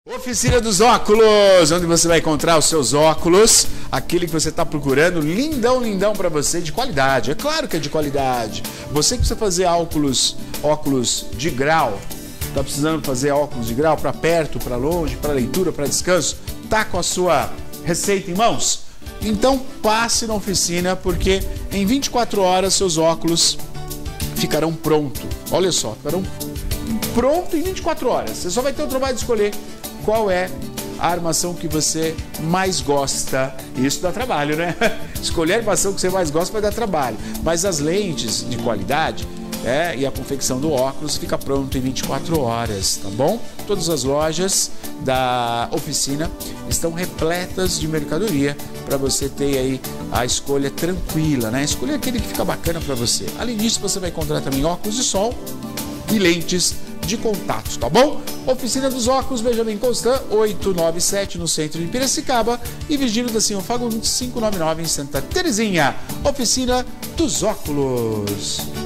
Oficina dos óculos, onde você vai encontrar os seus óculos, aquele que você está procurando, lindão, lindão para você, de qualidade. É claro que é de qualidade. Você que precisa fazer óculos de grau, está precisando fazer óculos de grau para perto, para longe, para leitura, para descanso, tá com a sua receita em mãos? Então passe na oficina, porque em 24 horas seus óculos ficarão prontos. Olha só, ficarão prontos em 24 horas. Você só vai ter o trabalho de escolher qual é a armação que você mais gosta. Isso dá trabalho, né? Escolher a armação que você mais gosta vai dar trabalho. Mas as lentes de qualidade e a confecção do óculos fica pronto em 24 horas, tá bom? Todas as lojas da oficina estão repletas de mercadoria para você ter aí a escolha tranquila, né? Escolher aquele que fica bacana para você. Além disso, você vai encontrar também óculos de sol e lentes de contato, tá bom? Oficina dos Óculos, Benjamin Constant, 897 no centro de Piracicaba e Virgílio da Silva Fagundes 599 em Santa Terezinha. Oficina dos Óculos.